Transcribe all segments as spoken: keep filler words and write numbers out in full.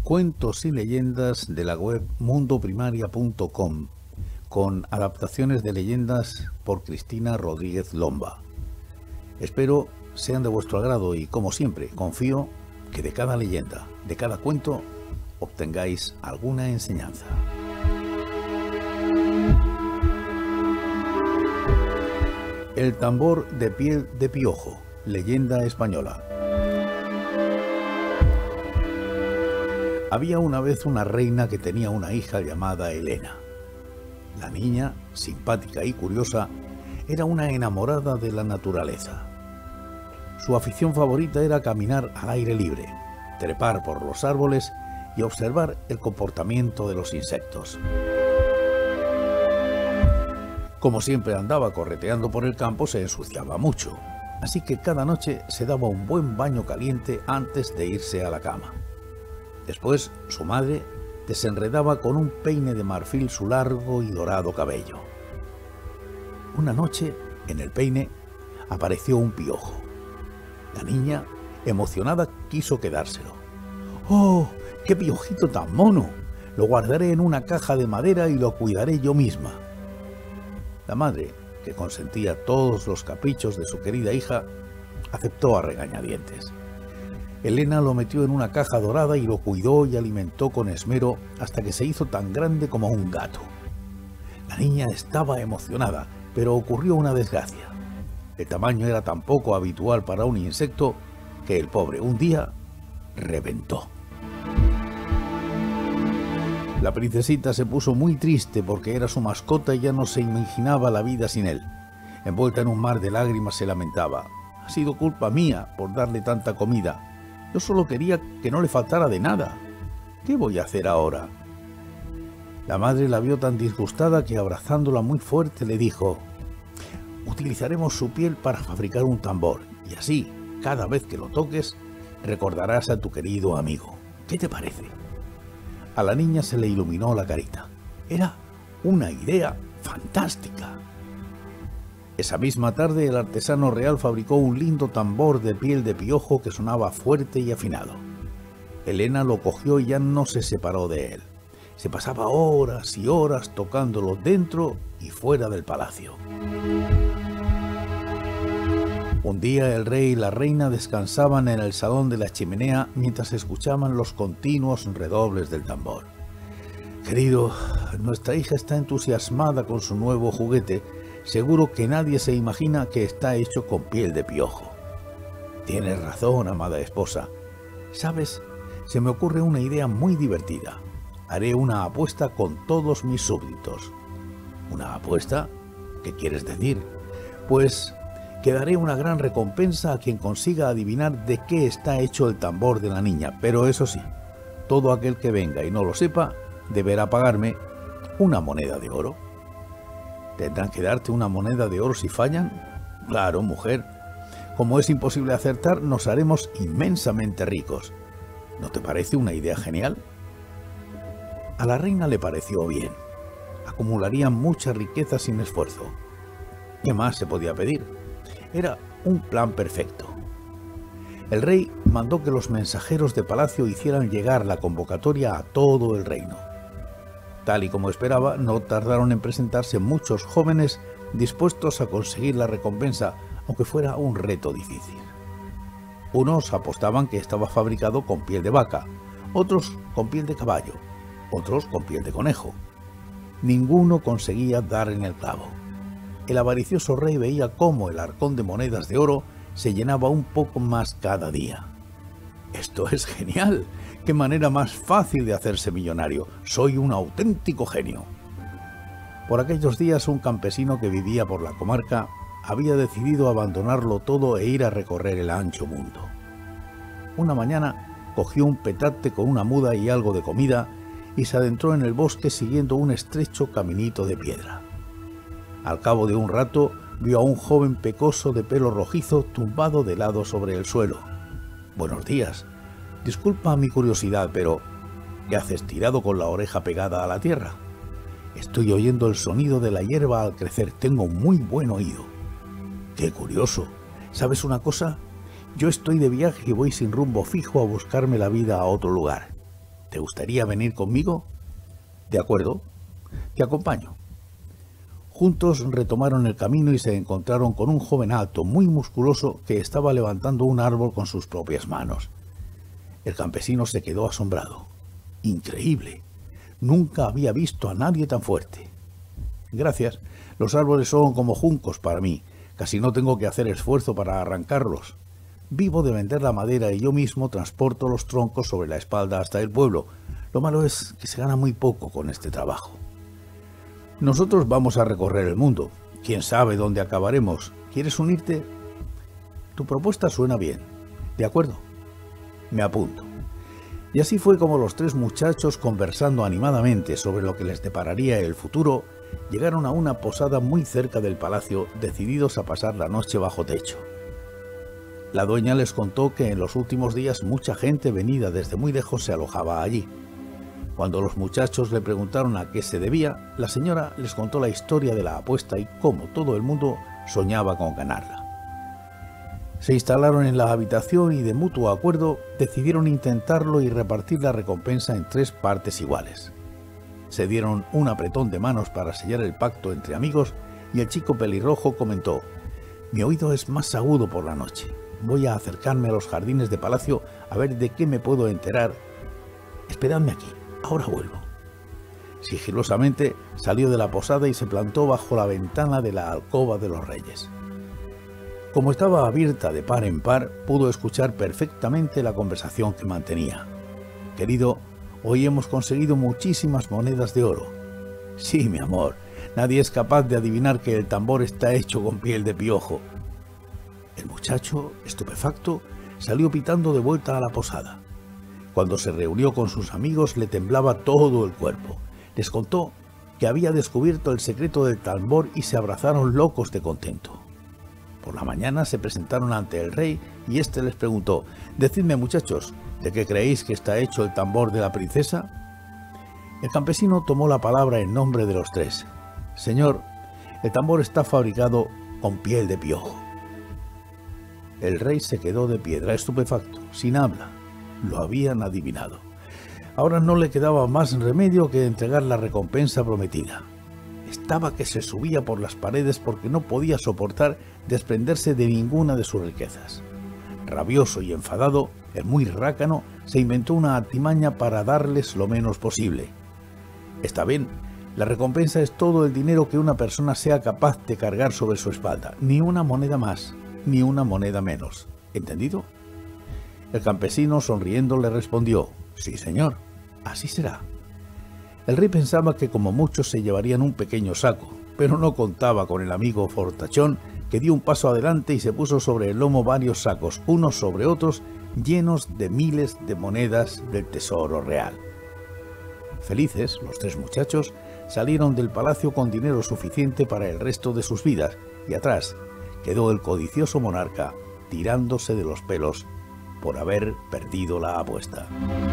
Cuentos y leyendas de la web mundo primaria punto com, con adaptaciones de leyendas por Cristina Rodríguez Lomba. Espero sean de vuestro agrado y, como siempre, confío que de cada leyenda, de cada cuento, obtengáis alguna enseñanza. El tambor de piel de piojo, leyenda española. Había una vez una reina que tenía una hija llamada Elena. La niña, simpática y curiosa, era una enamorada de la naturaleza. Su afición favorita era caminar al aire libre, trepar por los árboles y observar el comportamiento de los insectos. Como siempre andaba correteando por el campo, se ensuciaba mucho, así que cada noche se daba un buen baño caliente antes de irse a la cama. Después, su madre desenredaba con un peine de marfil su largo y dorado cabello. Una noche, en el peine, apareció un piojo. La niña, emocionada, quiso quedárselo. ¡Oh, qué piojito tan mono! Lo guardaré en una caja de madera y lo cuidaré yo misma. La madre, que consentía todos los caprichos de su querida hija, aceptó a regañadientes. Elena lo metió en una caja dorada y lo cuidó y alimentó con esmero hasta que se hizo tan grande como un gato. La niña estaba emocionada, pero ocurrió una desgracia. El tamaño era tan poco habitual para un insecto que el pobre un día reventó. La princesita se puso muy triste porque era su mascota y ya no se imaginaba la vida sin él. Envuelta en un mar de lágrimas se lamentaba. Ha sido culpa mía por darle tanta comida. Yo solo quería que no le faltara de nada. ¿Qué voy a hacer ahora? La madre la vio tan disgustada que, abrazándola muy fuerte, le dijo: utilizaremos su piel para fabricar un tambor, y así, cada vez que lo toques, recordarás a tu querido amigo. ¿Qué te parece? A la niña se le iluminó la carita. Era una idea fantástica. Esa misma tarde el artesano real fabricó un lindo tambor de piel de piojo que sonaba fuerte y afinado. Elena lo cogió y ya no se separó de él. Se pasaba horas y horas tocándolo dentro y fuera del palacio. Un día el rey y la reina descansaban en el salón de la chimenea mientras escuchaban los continuos redobles del tambor. Querido, nuestra hija está entusiasmada con su nuevo juguete. Seguro que nadie se imagina que está hecho con piel de piojo. Tienes razón, amada esposa. ¿Sabes? Se me ocurre una idea muy divertida. Haré una apuesta con todos mis súbditos. ¿Una apuesta? ¿Qué quieres decir? Pues que daré una gran recompensa a quien consiga adivinar de qué está hecho el tambor de la niña. Pero eso sí, todo aquel que venga y no lo sepa, deberá pagarme una moneda de oro. ¿Tendrán que darte una moneda de oro si fallan? Claro, mujer. Como es imposible acertar, nos haremos inmensamente ricos. ¿No te parece una idea genial? A la reina le pareció bien. Acumularían mucha riqueza sin esfuerzo. ¿Qué más se podía pedir? Era un plan perfecto. El rey mandó que los mensajeros de palacio hicieran llegar la convocatoria a todo el reino. Tal y como esperaba, no tardaron en presentarse muchos jóvenes dispuestos a conseguir la recompensa, aunque fuera un reto difícil. Unos apostaban que estaba fabricado con piel de vaca, otros con piel de caballo, otros con piel de conejo. Ninguno conseguía dar en el clavo. El avaricioso rey veía cómo el arcón de monedas de oro se llenaba un poco más cada día. ¡Esto es genial! ¡Qué manera más fácil de hacerse millonario! ¡Soy un auténtico genio! Por aquellos días, un campesino que vivía por la comarca había decidido abandonarlo todo e ir a recorrer el ancho mundo. Una mañana cogió un petate con una muda y algo de comida y se adentró en el bosque siguiendo un estrecho caminito de piedra. Al cabo de un rato vio a un joven pecoso de pelo rojizo tumbado de lado sobre el suelo. «Buenos días. Disculpa mi curiosidad, pero ¿qué haces tirado con la oreja pegada a la tierra?» «Estoy oyendo el sonido de la hierba al crecer. Tengo muy buen oído». «Qué curioso. ¿Sabes una cosa? Yo estoy de viaje y voy sin rumbo fijo a buscarme la vida a otro lugar. ¿Te gustaría venir conmigo? De acuerdo, te acompaño. Juntos retomaron el camino y se encontraron con un joven alto, muy musculoso, que estaba levantando un árbol con sus propias manos. El campesino se quedó asombrado. Increíble. Nunca había visto a nadie tan fuerte. Gracias. Los árboles son como juncos para mí. Casi no tengo que hacer esfuerzo para arrancarlos. Vivo de vender la madera y yo mismo transporto los troncos sobre la espalda hasta el pueblo. Lo malo es que se gana muy poco con este trabajo. Nosotros vamos a recorrer el mundo. ¿Quién sabe dónde acabaremos? ¿Quieres unirte? Tu propuesta suena bien. ¿De acuerdo? Me apunto. Y así fue como los tres muchachos, conversando animadamente sobre lo que les depararía el futuro, llegaron a una posada muy cerca del palacio, decididos a pasar la noche bajo techo. La dueña les contó que en los últimos días mucha gente venida desde muy lejos se alojaba allí. Cuando los muchachos le preguntaron a qué se debía, la señora les contó la historia de la apuesta y cómo todo el mundo soñaba con ganarla. Se instalaron en la habitación y de mutuo acuerdo decidieron intentarlo y repartir la recompensa en tres partes iguales. Se dieron un apretón de manos para sellar el pacto entre amigos y el chico pelirrojo comentó: «Mi oído es más agudo por la noche. Voy a acercarme a los jardines de palacio a ver de qué me puedo enterar. Esperadme aquí. Ahora vuelvo». Sigilosamente salió de la posada y se plantó bajo la ventana de la alcoba de los reyes. Como estaba abierta de par en par, pudo escuchar perfectamente la conversación que mantenía. «Querido, hoy hemos conseguido muchísimas monedas de oro». «Sí, mi amor, nadie es capaz de adivinar que el tambor está hecho con piel de piojo». El muchacho, estupefacto, salió pitando de vuelta a la posada. Cuando se reunió con sus amigos le temblaba todo el cuerpo. Les contó que había descubierto el secreto del tambor y se abrazaron locos de contento. Por la mañana se presentaron ante el rey y éste les preguntó: «Decidme, muchachos, ¿de qué creéis que está hecho el tambor de la princesa?». El campesino tomó la palabra en nombre de los tres. «Señor, el tambor está fabricado con piel de piojo». El rey se quedó de piedra, estupefacto, sin habla. Lo habían adivinado. Ahora no le quedaba más remedio que entregar la recompensa prometida. Estaba que se subía por las paredes porque no podía soportar desprenderse de ninguna de sus riquezas. Rabioso y enfadado, el muy rácano se inventó una artimaña para darles lo menos posible. Está bien, la recompensa es todo el dinero que una persona sea capaz de cargar sobre su espalda, ni una moneda más, ni una moneda menos. ¿Entendido? El campesino, sonriendo, le respondió: «Sí, señor, así será». El rey pensaba que como muchos se llevarían un pequeño saco, pero no contaba con el amigo fortachón, que dio un paso adelante y se puso sobre el lomo varios sacos, unos sobre otros, llenos de miles de monedas del tesoro real. Felices, los tres muchachos salieron del palacio con dinero suficiente para el resto de sus vidas, y atrás quedó el codicioso monarca tirándose de los pelos por haber perdido la apuesta.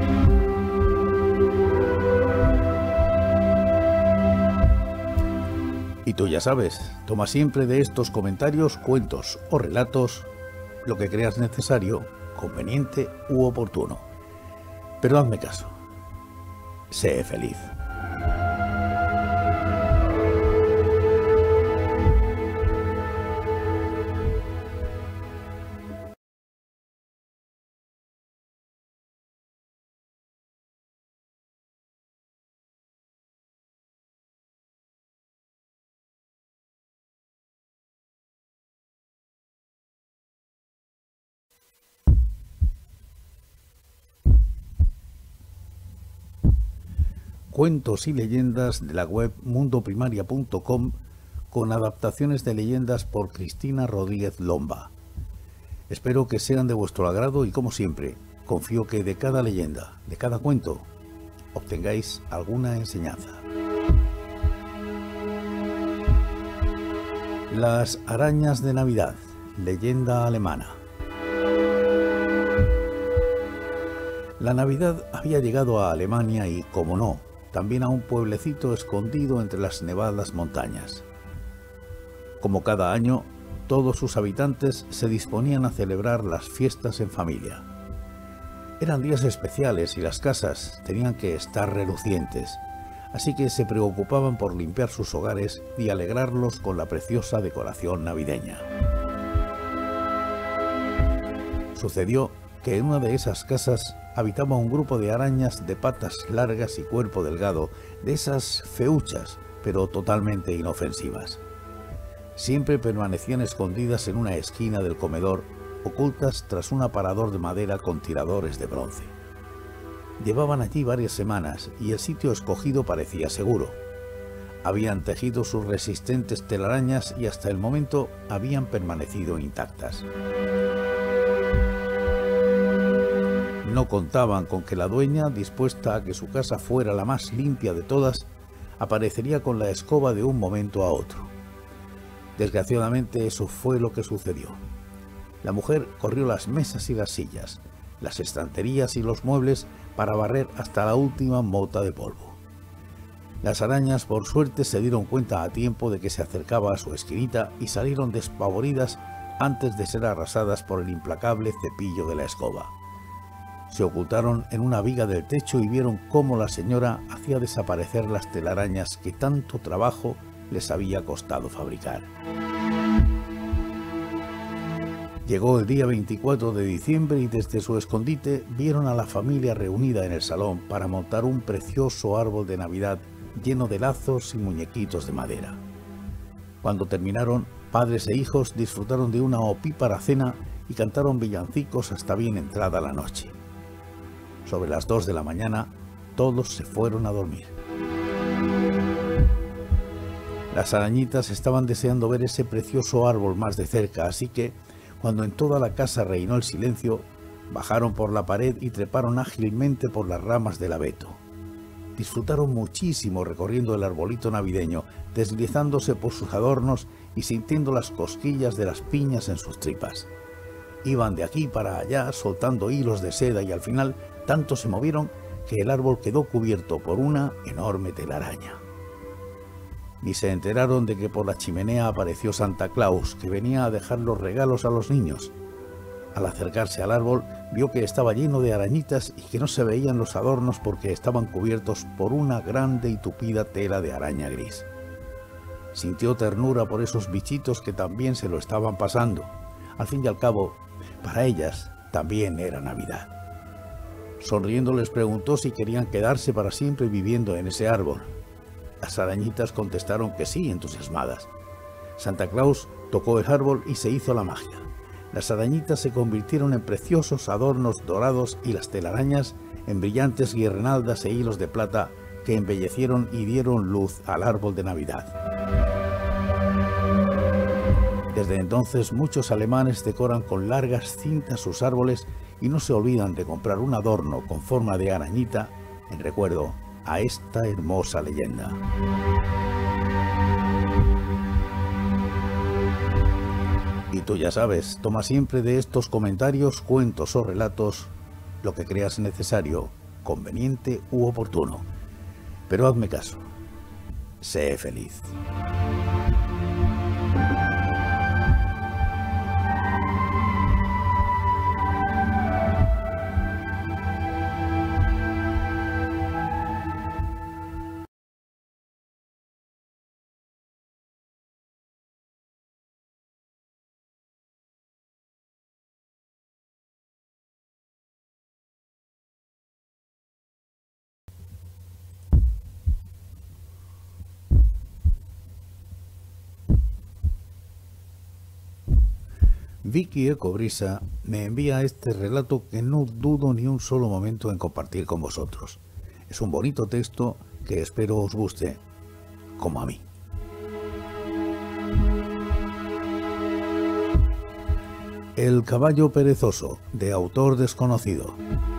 Y tú ya sabes, toma siempre de estos comentarios, cuentos o relatos lo que creas necesario, conveniente u oportuno. Pero hazme caso. Sé feliz. Cuentos y leyendas de la web mundo primaria punto com con adaptaciones de leyendas por Cristina Rodríguez Lomba. Espero que sean de vuestro agrado y, como siempre, confío que de cada leyenda, de cada cuento, obtengáis alguna enseñanza. Las arañas de Navidad, leyenda alemana. La Navidad había llegado a Alemania y, como no, también a un pueblecito escondido entre las nevadas montañas. Como cada año, todos sus habitantes se disponían a celebrar las fiestas en familia. Eran días especiales y las casas tenían que estar relucientes, así que se preocupaban por limpiar sus hogares y alegrarlos con la preciosa decoración navideña. Sucedió que en una de esas casas habitaba un grupo de arañas de patas largas y cuerpo delgado, de esas feuchas, pero totalmente inofensivas. Siempre permanecían escondidas en una esquina del comedor, ocultas tras un aparador de madera con tiradores de bronce. Llevaban allí varias semanas y el sitio escogido parecía seguro. Habían tejido sus resistentes telarañas y hasta el momento habían permanecido intactas. No contaban con que la dueña, dispuesta a que su casa fuera la más limpia de todas, aparecería con la escoba de un momento a otro. Desgraciadamente eso fue lo que sucedió. La mujer corrió las mesas y las sillas, las estanterías y los muebles para barrer hasta la última mota de polvo. Las arañas, por suerte, se dieron cuenta a tiempo de que se acercaba a su esquinita y salieron despavoridas antes de ser arrasadas por el implacable cepillo de la escoba. Se ocultaron en una viga del techo y vieron cómo la señora hacía desaparecer las telarañas que tanto trabajo les había costado fabricar. Llegó el día veinticuatro de diciembre y desde su escondite vieron a la familia reunida en el salón para montar un precioso árbol de Navidad lleno de lazos y muñequitos de madera. Cuando terminaron, padres e hijos disfrutaron de una opípara cena y cantaron villancicos hasta bien entrada la noche. Sobre las dos de la mañana, todos se fueron a dormir. Las arañitas estaban deseando ver ese precioso árbol más de cerca, así que, cuando en toda la casa reinó el silencio, bajaron por la pared y treparon ágilmente por las ramas del abeto. Disfrutaron muchísimo recorriendo el arbolito navideño, deslizándose por sus adornos y sintiendo las cosquillas de las piñas en sus tripas. Iban de aquí para allá soltando hilos de seda y al final tanto se movieron que el árbol quedó cubierto por una enorme telaraña. Ni se enteraron de que por la chimenea apareció Santa Claus, que venía a dejar los regalos a los niños. Al acercarse al árbol, vio que estaba lleno de arañitas y que no se veían los adornos porque estaban cubiertos por una grande y tupida tela de araña gris. Sintió ternura por esos bichitos que también se lo estaban pasando. Al fin y al cabo, para ellas también era Navidad. Sonriendo les preguntó si querían quedarse para siempre viviendo en ese árbol. Las arañitas contestaron que sí, entusiasmadas. Santa Claus tocó el árbol y se hizo la magia. Las arañitas se convirtieron en preciosos adornos dorados y las telarañas en brillantes guirnaldas e hilos de plata que embellecieron y dieron luz al árbol de Navidad. Desde entonces muchos alemanes decoran con largas cintas sus árboles y no se olvidan de comprar un adorno con forma de arañita en recuerdo a esta hermosa leyenda. Y tú ya sabes, toma siempre de estos comentarios, cuentos o relatos lo que creas necesario, conveniente u oportuno. Pero hazme caso, sé feliz. Vicky Ecobrisa me envía este relato que no dudo ni un solo momento en compartir con vosotros. Es un bonito texto que espero os guste, como a mí. El caballo perezoso, de autor desconocido.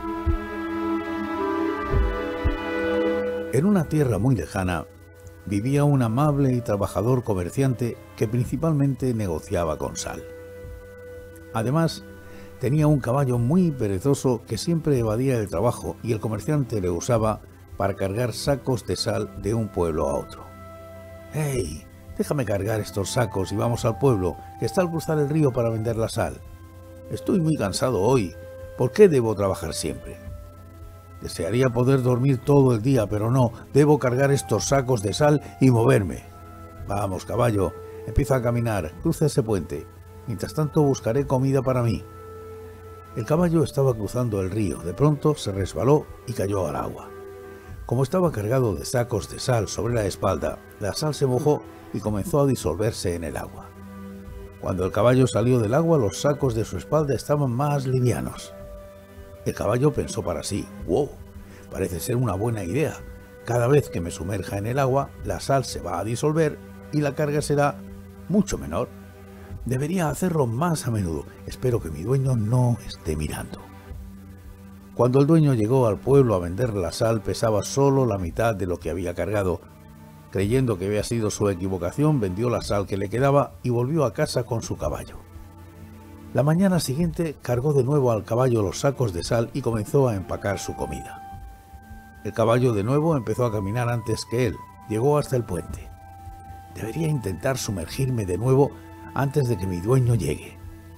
En una tierra muy lejana, vivía un amable y trabajador comerciante que principalmente negociaba con sal. Además, tenía un caballo muy perezoso que siempre evadía el trabajo y el comerciante le usaba para cargar sacos de sal de un pueblo a otro. «¡Hey! Déjame cargar estos sacos y vamos al pueblo, que está al cruzar el río para vender la sal. Estoy muy cansado hoy, ¿Por qué debo trabajar siempre? Desearía poder dormir todo el día, pero no, debo cargar estos sacos de sal y moverme. Vamos, caballo, empieza a caminar, cruza ese puente. Mientras tanto buscaré comida para mí. El caballo estaba cruzando el río, de pronto se resbaló y cayó al agua. Como estaba cargado de sacos de sal sobre la espalda, la sal se mojó y comenzó a disolverse en el agua. Cuando el caballo salió del agua, los sacos de su espalda estaban más livianos. El caballo pensó para sí: ¡wow! Parece ser una buena idea. Cada vez que me sumerja en el agua, la sal se va a disolver y la carga será mucho menor. Debería hacerlo más a menudo. Espero que mi dueño no esté mirando. Cuando el dueño llegó al pueblo a vender la sal, pesaba solo la mitad de lo que había cargado. Creyendo que había sido su equivocación, vendió la sal que le quedaba y volvió a casa con su caballo. La mañana siguiente cargó de nuevo al caballo los sacos de sal y comenzó a empacar su comida. El caballo de nuevo empezó a caminar antes que él. Llegó hasta el puente. Debería intentar sumergirme de nuevo antes de que mi dueño llegue.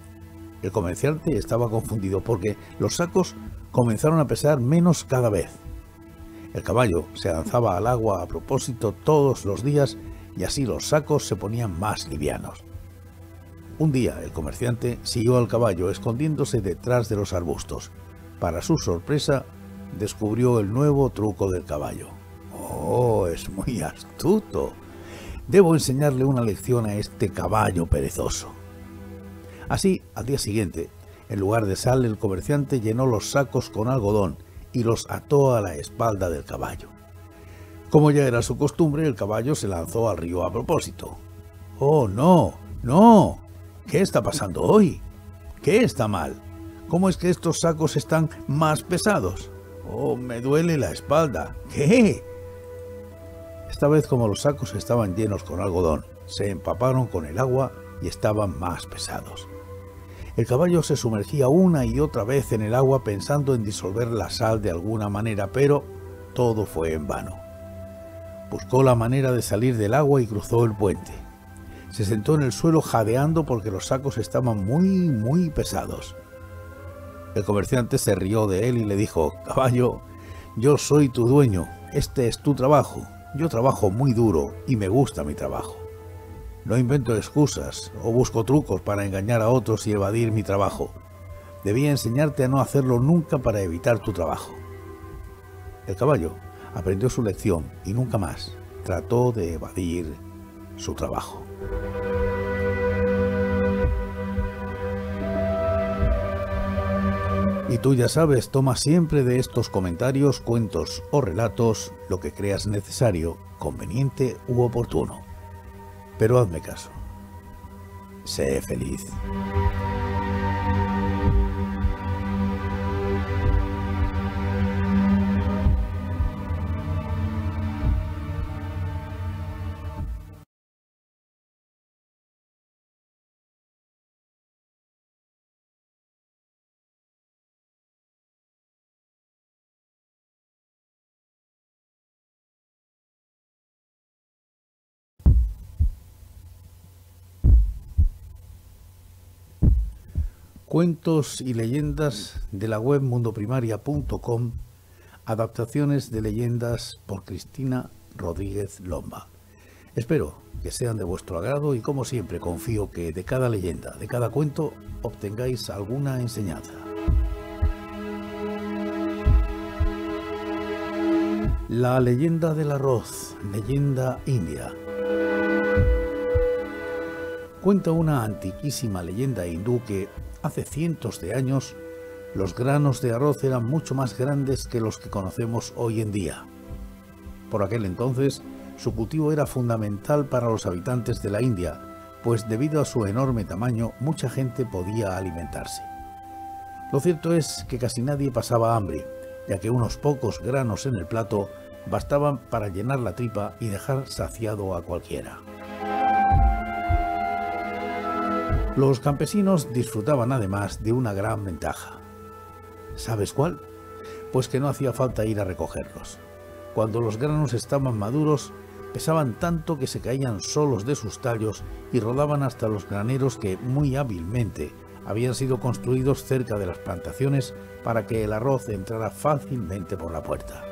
El comerciante estaba confundido porque los sacos comenzaron a pesar menos cada vez. El caballo se lanzaba al agua a propósito todos los días y así los sacos se ponían más livianos. Un día el comerciante siguió al caballo escondiéndose detrás de los arbustos. Para su sorpresa, descubrió el nuevo truco del caballo. ¡Oh, es muy astuto! Debo enseñarle una lección a este caballo perezoso. Así, al día siguiente, en lugar de sal, el comerciante llenó los sacos con algodón y los ató a la espalda del caballo. Como ya era su costumbre, el caballo se lanzó al río a propósito. ¡Oh, no! ¡No! ¿Qué está pasando hoy? ¿Qué está mal? ¿Cómo es que estos sacos están más pesados? ¡Oh, me duele la espalda! ¿Qué? Esta vez, como los sacos estaban llenos con algodón, se empaparon con el agua y estaban más pesados. El caballo se sumergía una y otra vez en el agua pensando en disolver la sal de alguna manera, pero todo fue en vano. Buscó la manera de salir del agua y cruzó el puente. Se sentó en el suelo jadeando porque los sacos estaban muy, muy pesados. El comerciante se rió de él y le dijo: «Caballo, yo soy tu dueño, este es tu trabajo. Yo trabajo muy duro y me gusta mi trabajo. No invento excusas o busco trucos para engañar a otros y evadir mi trabajo. Debía enseñarte a no hacerlo nunca para evitar tu trabajo». El caballo aprendió su lección y nunca más trató de evadir su trabajo. Y tú ya sabes, toma siempre de estos comentarios, cuentos o relatos lo que creas necesario, conveniente u oportuno. Pero hazme caso. Sé feliz. Cuentos y leyendas de la web mundo primaria punto com, adaptaciones de leyendas por Cristina Rodríguez Lomba. Espero que sean de vuestro agrado y, como siempre, confío que de cada leyenda, de cada cuento, obtengáis alguna enseñanza. La leyenda del arroz, leyenda india. Cuenta una antiquísima leyenda hindú que hace cientos de años los granos de arroz eran mucho más grandes que los que conocemos hoy en día. Por aquel entonces, su cultivo era fundamental para los habitantes de la India, pues debido a su enorme tamaño, mucha gente podía alimentarse. Lo cierto es que casi nadie pasaba hambre, ya que unos pocos granos en el plato bastaban para llenar la tripa y dejar saciado a cualquiera. Los campesinos disfrutaban además de una gran ventaja. ¿Sabes cuál? Pues que no hacía falta ir a recogerlos. Cuando los granos estaban maduros, pesaban tanto que se caían solos de sus tallos y rodaban hasta los graneros que muy hábilmente habían sido construidos cerca de las plantaciones para que el arroz entrara fácilmente por la puerta.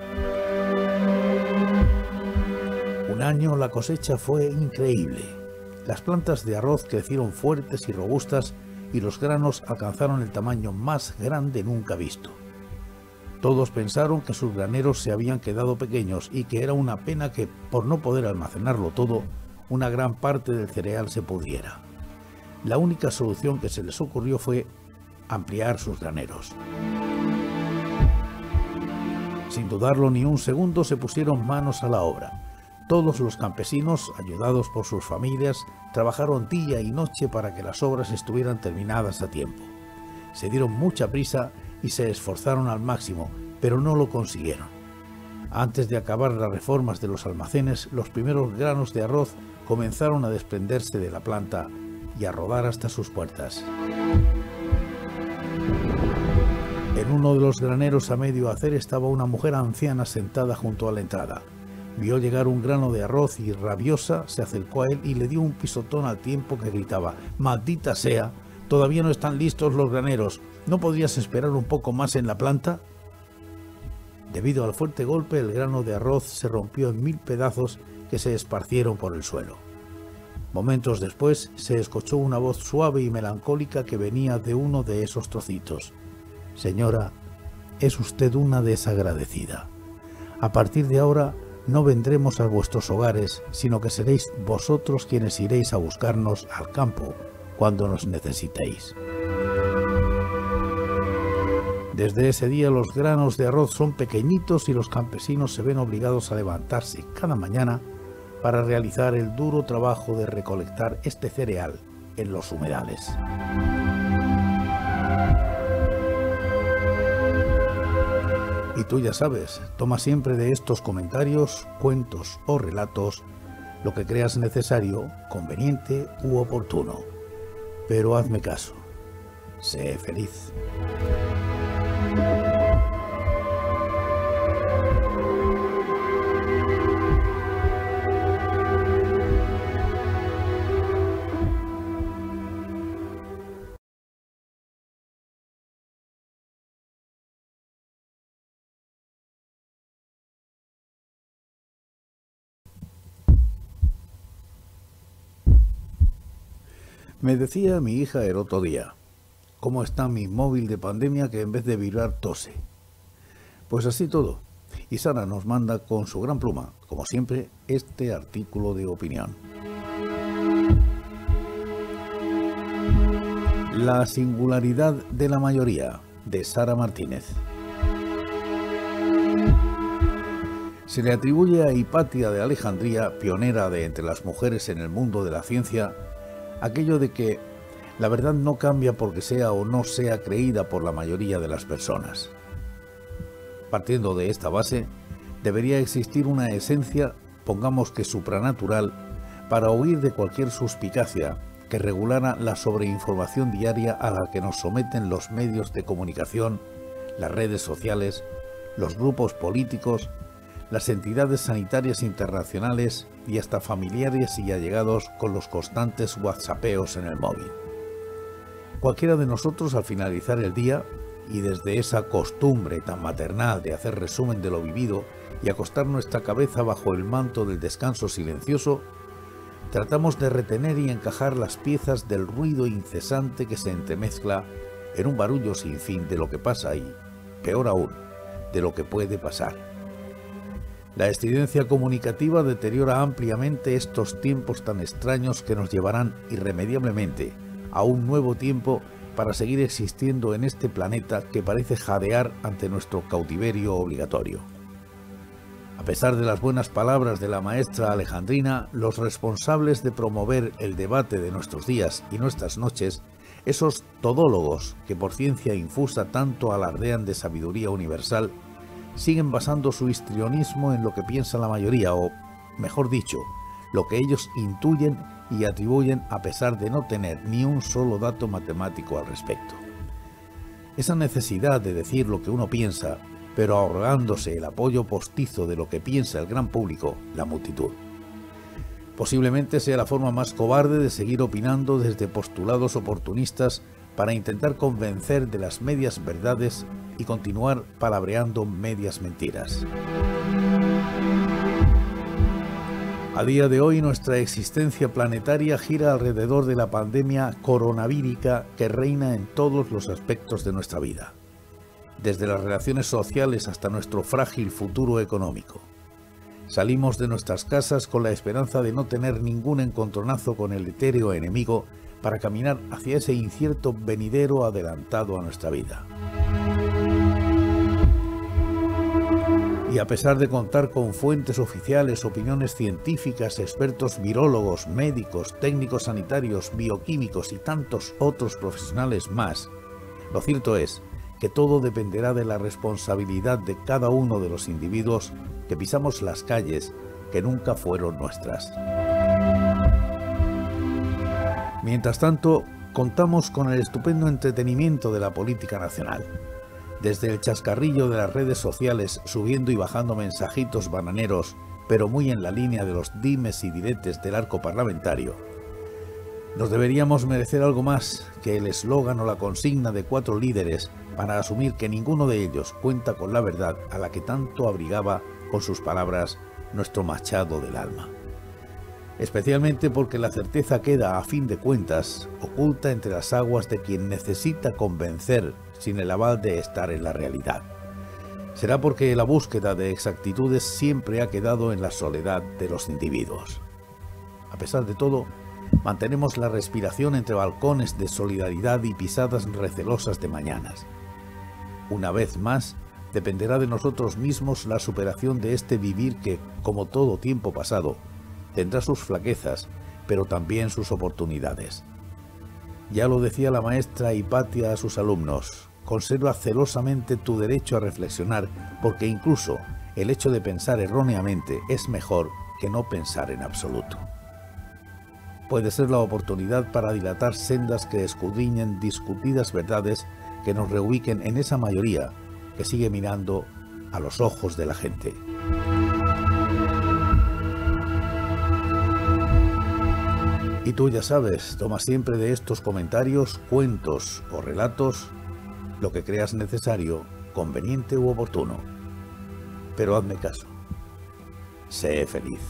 Un año la cosecha fue increíble. Las plantas de arroz crecieron fuertes y robustas y los granos alcanzaron el tamaño más grande nunca visto. Todos pensaron que sus graneros se habían quedado pequeños y que era una pena que, por no poder almacenarlo todo, una gran parte del cereal se pudriera. La única solución que se les ocurrió fue ampliar sus graneros. Sin dudarlo ni un segundo, se pusieron manos a la obra. Todos los campesinos, ayudados por sus familias, trabajaron día y noche para que las obras estuvieran terminadas a tiempo. Se dieron mucha prisa y se esforzaron al máximo, pero no lo consiguieron. Antes de acabar las reformas de los almacenes, los primeros granos de arroz comenzaron a desprenderse de la planta y a rodar hasta sus puertas. En uno de los graneros a medio hacer estaba una mujer anciana sentada junto a la entrada. Vio llegar un grano de arroz y, rabiosa, se acercó a él y le dio un pisotón al tiempo que gritaba: «¡Maldita sea! Todavía no están listos los graneros. ¿No podrías esperar un poco más en la planta?» Debido al fuerte golpe, el grano de arroz se rompió en mil pedazos que se esparcieron por el suelo. Momentos después se escuchó una voz suave y melancólica que venía de uno de esos trocitos: «Señora, es usted una desagradecida. A partir de ahora no vendremos a vuestros hogares, sino que seréis vosotros quienes iréis a buscarnos al campo cuando nos necesitéis». Desde ese día los granos de arroz son pequeñitos y los campesinos se ven obligados a levantarse cada mañana para realizar el duro trabajo de recolectar este cereal en los humedales. Y tú ya sabes, toma siempre de estos comentarios, cuentos o relatos lo que creas necesario, conveniente u oportuno. Pero hazme caso. Sé feliz. Me decía mi hija el otro día: ¿cómo está mi móvil de pandemia que en vez de vibrar tose? Pues así todo. Y Sara nos manda con su gran pluma, como siempre, este artículo de opinión. La singularidad de la mayoría, de Sara Martínez. Se le atribuye a Hipatia de Alejandría, pionera de entre las mujeres en el mundo de la ciencia, aquello de que la verdad no cambia porque sea o no sea creída por la mayoría de las personas. Partiendo de esta base, debería existir una esencia, pongamos que supranatural, para huir de cualquier suspicacia que regulara la sobreinformación diaria a la que nos someten los medios de comunicación, las redes sociales, los grupos políticos, las entidades sanitarias internacionales y hasta familiares y allegados con los constantes whatsappeos en el móvil. Cualquiera de nosotros, al finalizar el día, y desde esa costumbre tan maternal de hacer resumen de lo vivido y acostar nuestra cabeza bajo el manto del descanso silencioso, tratamos de retener y encajar las piezas del ruido incesante que se entremezcla en un barullo sin fin de lo que pasa y, peor aún, de lo que puede pasar. La estridencia comunicativa deteriora ampliamente estos tiempos tan extraños que nos llevarán irremediablemente a un nuevo tiempo para seguir existiendo en este planeta que parece jadear ante nuestro cautiverio obligatorio. A pesar de las buenas palabras de la maestra alejandrina, los responsables de promover el debate de nuestros días y nuestras noches, esos todólogos que por ciencia infusa tanto alardean de sabiduría universal, siguen basando su histrionismo en lo que piensa la mayoría, o, mejor dicho, lo que ellos intuyen y atribuyen a pesar de no tener ni un solo dato matemático al respecto. Esa necesidad de decir lo que uno piensa, pero ahorrándose el apoyo postizo de lo que piensa el gran público, la multitud. Posiblemente sea la forma más cobarde de seguir opinando desde postulados oportunistas para intentar convencer de las medias verdades y continuar palabreando medias mentiras. A día de hoy nuestra existencia planetaria gira alrededor de la pandemia coronavírica que reina en todos los aspectos de nuestra vida, desde las relaciones sociales hasta nuestro frágil futuro económico. Salimos de nuestras casas con la esperanza de no tener ningún encontronazo con el etéreo enemigo para caminar hacia ese incierto venidero adelantado a nuestra vida. Y a pesar de contar con fuentes oficiales, opiniones científicas, expertos virólogos, médicos, técnicos sanitarios, bioquímicos y tantos otros profesionales más, lo cierto es que todo dependerá de la responsabilidad de cada uno de los individuos que pisamos las calles que nunca fueron nuestras. Mientras tanto, contamos con el estupendo entretenimiento de la política nacional. Desde el chascarrillo de las redes sociales subiendo y bajando mensajitos bananeros, pero muy en la línea de los dimes y diretes del arco parlamentario. Nos deberíamos merecer algo más que el eslogan o la consigna de cuatro líderes para asumir que ninguno de ellos cuenta con la verdad a la que tanto abrigaba con sus palabras nuestro Machado del alma. Especialmente porque la certeza queda, a fin de cuentas, oculta entre las aguas de quien necesita convencer sin el aval de estar en la realidad. Será porque la búsqueda de exactitudes siempre ha quedado en la soledad de los individuos. A pesar de todo, mantenemos la respiración entre balcones de solidaridad y pisadas recelosas de mañanas. Una vez más, dependerá de nosotros mismos la superación de este vivir que, como todo tiempo pasado, tendrá sus flaquezas, pero también sus oportunidades. Ya lo decía la maestra Hipatia a sus alumnos: conserva celosamente tu derecho a reflexionar, porque incluso el hecho de pensar erróneamente es mejor que no pensar en absoluto. Puede ser la oportunidad para dilatar sendas que escudriñen discutidas verdades que nos reubiquen en esa mayoría que sigue mirando a los ojos de la gente. Y tú ya sabes, toma siempre de estos comentarios, cuentos o relatos lo que creas necesario, conveniente u oportuno. Pero hazme caso. Sé feliz.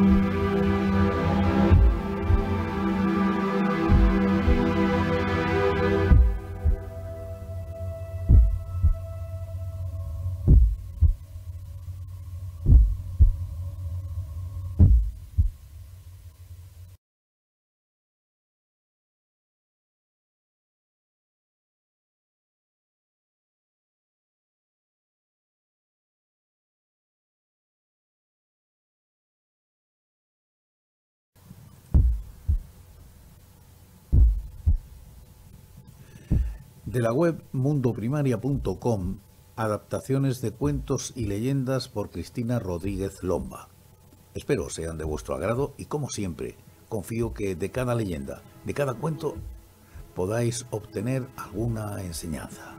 De la web mundo primaria punto com, adaptaciones de cuentos y leyendas por Cristina Rodríguez Lomba. Espero sean de vuestro agrado y, como siempre, confío que de cada leyenda, de cada cuento, podáis obtener alguna enseñanza.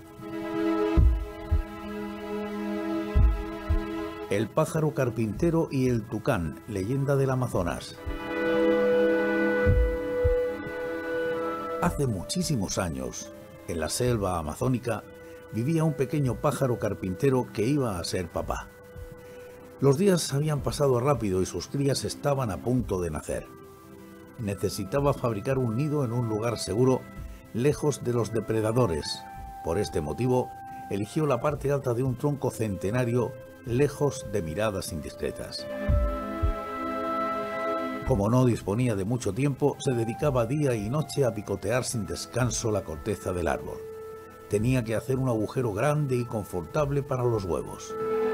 El pájaro carpintero y el tucán, leyenda del Amazonas. Hace muchísimos años, en la selva amazónica, vivía un pequeño pájaro carpintero que iba a ser papá. Los días habían pasado rápido y sus crías estaban a punto de nacer. Necesitaba fabricar un nido en un lugar seguro, lejos de los depredadores. Por este motivo, eligió la parte alta de un tronco centenario, lejos de miradas indiscretas. Como no disponía de mucho tiempo, se dedicaba día y noche a picotear sin descanso la corteza del árbol. Tenía que hacer un agujero grande y confortable para los huevos.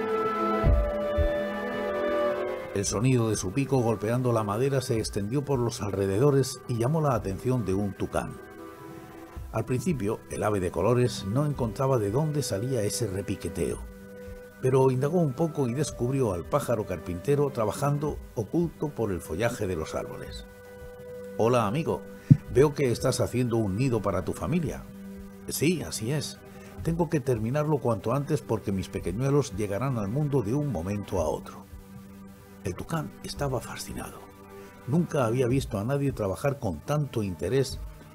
El sonido de su pico golpeando la madera se extendió por los alrededores y llamó la atención de un tucán. Al principio, el ave de colores no encontraba de dónde salía ese repiqueteo, pero indagó un poco y descubrió al pájaro carpintero trabajando oculto por el follaje de los árboles. «Hola, amigo, veo que estás haciendo un nido para tu familia». «Sí, así es. Tengo que terminarlo cuanto antes porque mis pequeñuelos llegarán al mundo de un momento a otro». El tucán estaba fascinado. Nunca había visto a nadie trabajar con tanto interés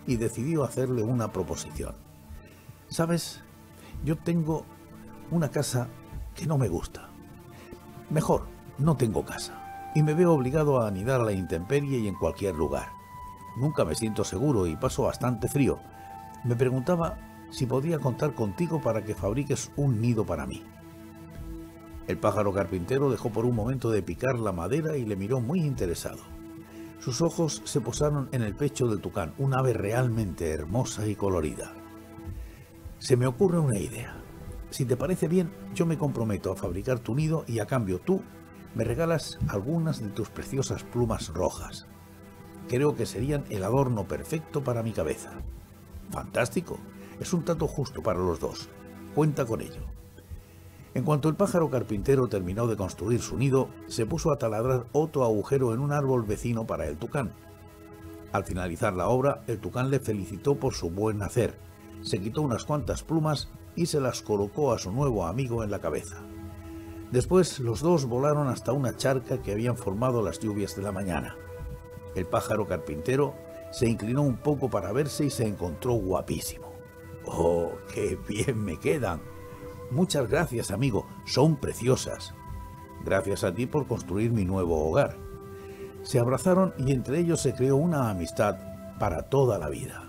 y decidió hacerle una proposición. ¿Sabes? Yo tengo una casa que no me gusta. Mejor, no tengo casa, y me veo obligado a anidar a la intemperie y en cualquier lugar. Nunca me siento seguro y paso bastante frío. Me preguntaba si podía contar contigo para que fabriques un nido para mí. El pájaro carpintero dejó por un momento de picar la madera y le miró muy interesado. Sus ojos se posaron en el pecho del tucán, un ave realmente hermosa y colorida. Se me ocurre una idea. Si te parece bien, yo me comprometo a fabricar tu nido y a cambio tú me regalas algunas de tus preciosas plumas rojas. Creo que serían el adorno perfecto para mi cabeza. Fantástico, es un trato justo para los dos. Cuenta con ello. En cuanto el pájaro carpintero terminó de construir su nido, se puso a taladrar otro agujero en un árbol vecino para el tucán. Al finalizar la obra, el tucán le felicitó por su buen hacer, se quitó unas cuantas plumas y se las colocó a su nuevo amigo en la cabeza. Después los dos volaron hasta una charca que habían formado las lluvias de la mañana. El pájaro carpintero se inclinó un poco para verse y se encontró guapísimo. ¡Oh, qué bien me quedan! Muchas gracias, amigo, son preciosas. Gracias a ti por construir mi nuevo hogar. Se abrazaron y entre ellos se creó una amistad para toda la vida.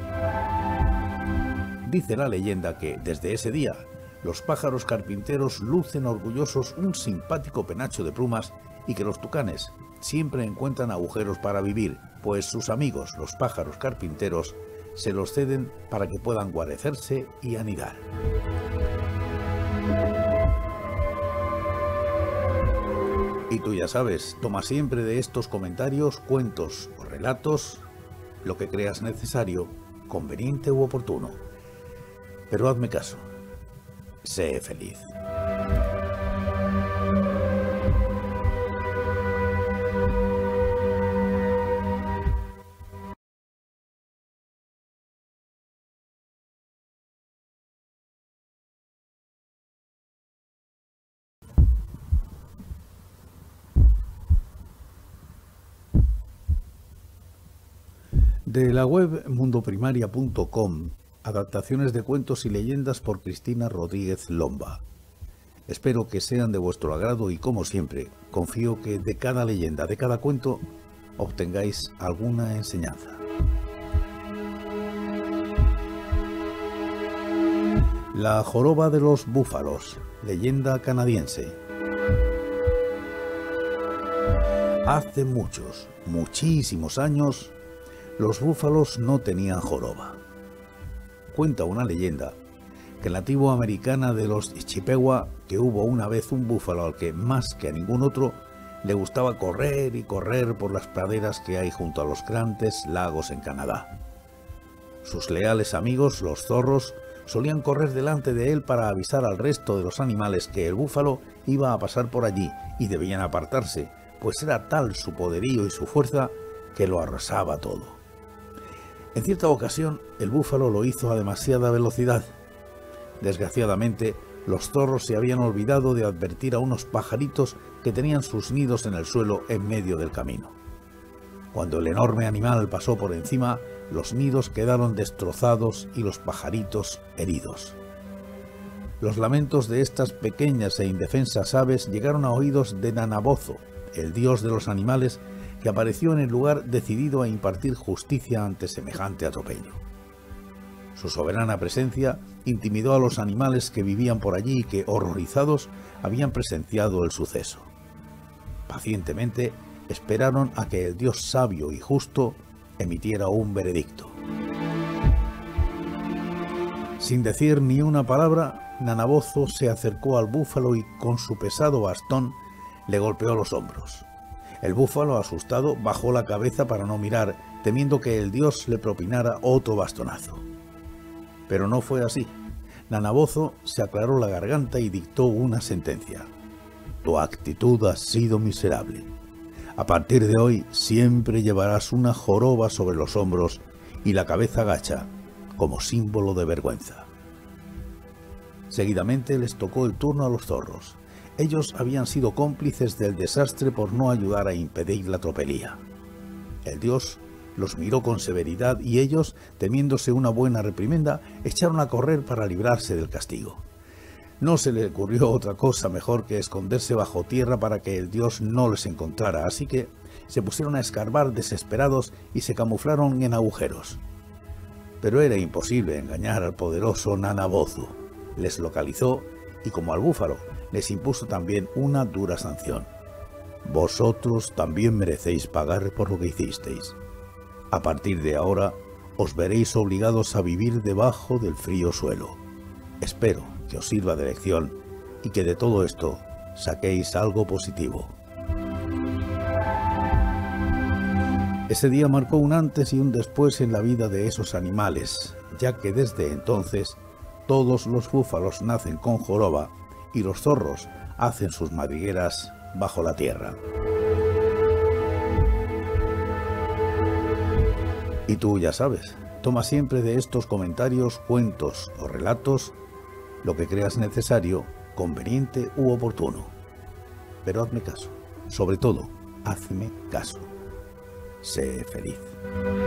Dice la leyenda que, desde ese día, los pájaros carpinteros lucen orgullosos un simpático penacho de plumas y que los tucanes siempre encuentran agujeros para vivir, pues sus amigos, los pájaros carpinteros, se los ceden para que puedan guarecerse y anidar. Y tú ya sabes, toma siempre de estos comentarios, cuentos o relatos lo que creas necesario, conveniente u oportuno. Pero hazme caso, sé feliz. De la web mundoprimaria punto com, adaptaciones de cuentos y leyendas por Cristina Rodríguez Lomba. Espero que sean de vuestro agrado y, como siempre, confío que de cada leyenda, de cada cuento, obtengáis alguna enseñanza. La joroba de los búfalos, leyenda canadiense. Hace muchos, muchísimos años, los búfalos no tenían joroba. Cuenta una leyenda que en la tribu americana de los Chippewa que hubo una vez un búfalo al que, más que a ningún otro, le gustaba correr y correr por las praderas que hay junto a los grandes lagos en Canadá. Sus leales amigos, los zorros, solían correr delante de él para avisar al resto de los animales que el búfalo iba a pasar por allí y debían apartarse, pues era tal su poderío y su fuerza que lo arrasaba todo. En cierta ocasión, el búfalo lo hizo a demasiada velocidad. Desgraciadamente, los zorros se habían olvidado de advertir a unos pajaritos que tenían sus nidos en el suelo en medio del camino. Cuando el enorme animal pasó por encima, los nidos quedaron destrozados y los pajaritos heridos. Los lamentos de estas pequeñas e indefensas aves llegaron a oídos de Nanabozo, el dios de los animales, que apareció en el lugar decidido a impartir justicia ante semejante atropello. Su soberana presencia intimidó a los animales que vivían por allí y que, horrorizados, habían presenciado el suceso. Pacientemente esperaron a que el Dios sabio y justo emitiera un veredicto. Sin decir ni una palabra, Nanabozo se acercó al búfalo y con su pesado bastón le golpeó los hombros. El búfalo, asustado, bajó la cabeza para no mirar, temiendo que el dios le propinara otro bastonazo. Pero no fue así. Nanabozo se aclaró la garganta y dictó una sentencia. Tu actitud ha sido miserable. A partir de hoy siempre llevarás una joroba sobre los hombros y la cabeza gacha, como símbolo de vergüenza. Seguidamente les tocó el turno a los zorros. Ellos habían sido cómplices del desastre por no ayudar a impedir la tropelía. El dios los miró con severidad y ellos, temiéndose una buena reprimenda, echaron a correr para librarse del castigo. No se le ocurrió otra cosa mejor que esconderse bajo tierra para que el dios no les encontrara, así que se pusieron a escarbar desesperados y se camuflaron en agujeros. Pero era imposible engañar al poderoso Nanabozu. Les localizó y, como al búfalo, les impuso también una dura sanción. Vosotros también merecéis pagar por lo que hicisteis. A partir de ahora os veréis obligados a vivir debajo del frío suelo. Espero que os sirva de lección y que de todo esto saquéis algo positivo. Ese día marcó un antes y un después en la vida de esos animales, ya que desde entonces todos los búfalos nacen con joroba y los zorros hacen sus madrigueras bajo la tierra. Y tú ya sabes, toma siempre de estos comentarios, cuentos o relatos lo que creas necesario, conveniente u oportuno. Pero hazme caso, sobre todo, hazme caso. Sé feliz.